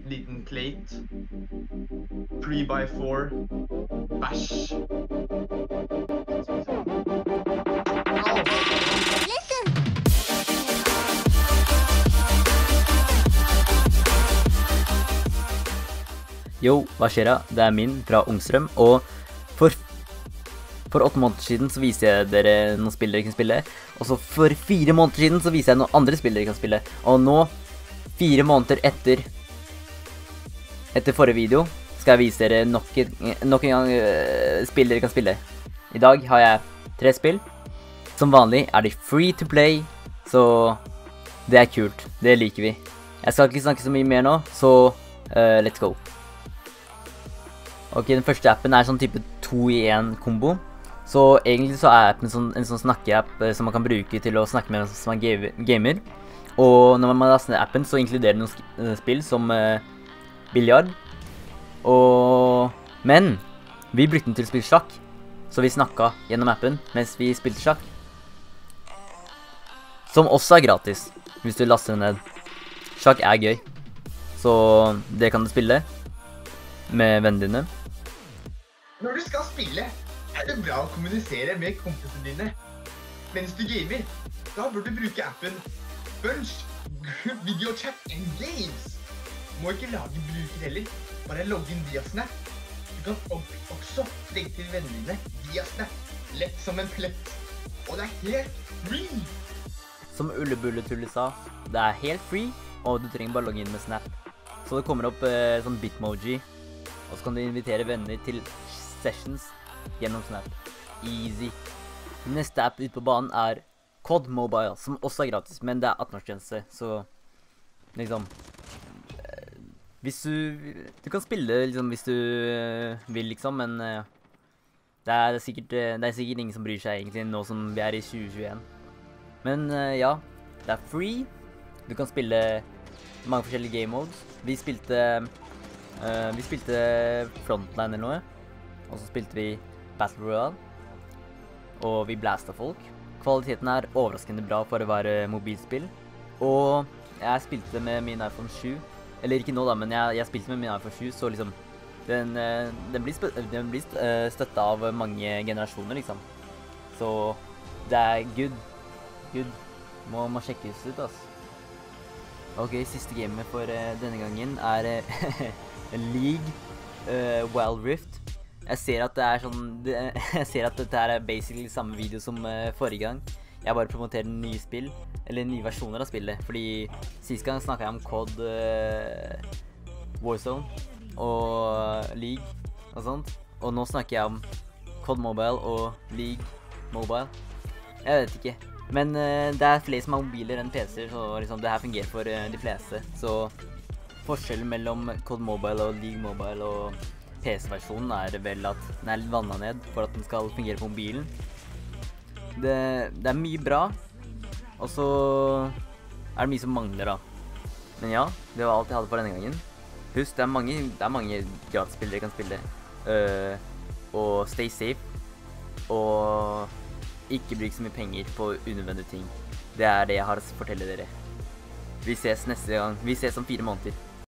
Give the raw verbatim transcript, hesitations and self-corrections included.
liten plate, three by four, bæsj. Jo, hva skjer da? Det er min fra Ungstrøm, og for, for åtte måneder siden så viser jeg dere noen spill dere kan spille, og så for fire måneder siden så viser jeg noen andre spill dere kan spille, og nå, fire måneder etter, etter forrige video, skal jeg vise dere nok, nok en gang uh, spill dere kan spille. I dag har jeg tre spill. Som vanlig er de free to play, så det er kult, det liker vi. Jeg skal ikke snakke så mye mer nå, så uh, let's go. Ok, den første appen er sånn type to i en kombo. Så egentlig så er appen sånn, en sånn snakke-app eh, som man kan bruke til å snakke med som man gamer. Og når man laster ned appen så inkluderer den noen spill som eh, biljard. Og... Men vi brukte den til å spille sjakk. Så vi snakket gjennom appen mens vi spilte sjakk. Som også er gratis, hvis du laster den ned. Sjakk er gøy. Så det kan du spille med vennene dine. Når du skal spille, er det bra å kommunisere med kompisene dine. Mens du gamer, da bør du bruke appen Bunch, Group Video Chat and Games. Du må ikke lage bruker heller, bare logge inn via Snap. Du kan også legge til vennene dine via Snap, lett som en plett. Og det er helt free! Som Ulle-Bulle-Tulle sa, det er helt free, og du trenger bare logge inn med Snap. Så det kommer opp eh, sånn bitmoji, og så kan du invitere venner til sessions gjennom Snap. Easy. Neste app ut på banen er C O D Mobile, som også er gratis, men det er atten-årsgrense, så liksom eh, hvis du du kan spille liksom hvis du eh, vil liksom, men eh, det, er sikkert, eh, det er sikkert ingen som bryr seg egentlig nå som vi er i tjue tjueen. Men eh, ja, det er free. Du kan spille mange forskjellige game modes. Vi spilte uh, vi spilte Frontline eller noe. Og så spilte vi Battle Royale. Og vi blastet folk. Kvaliteten er overraskende bra for å være mobilspill. Og jeg spilte med min iPhone sju. Eller ikke nå da, men jeg, jeg spilte med min iPhone sju, så liksom den, uh, den blir, den blir uh, støttet av mange generasjoner liksom. Så det er good. Good. Må man sjekkes ut, ass. Ok, siste gamet for uh, denne gangen er uh, League uh, Wild Rift. Jeg ser at det er sånn, det, jeg ser at dette er basically samme video som uh, forrige gang. Jeg bare promoterer nye spill, eller nye versjoner av spillet. Fordi sist gang snakket jeg om C O D, uh, Warzone og League og sånt. Og nå snakker jeg om C O D Mobile og League Mobile. Jeg vet ikke. Men uh, det er flere som har mobiler enn P C-er, så liksom, det her fungerer for uh, de fleste. Så forskjellen mellom C O D Mobile og League Mobile og P C-versjonen er vel at den er litt vannet ned for at den skal fungere på mobilen. Det, det er mye bra, og så er det mye som mangler da. Men ja, det var alt jeg hadde for denne gangen. Husk, det er mange, det er mange gratisspill dere kan spille. Uh, og stay safe. Og ikke bruk så mye penger på unødvendige ting. Det er det jeg har å fortelle dere. Vi ses neste gang. Vi ses om fire måneder.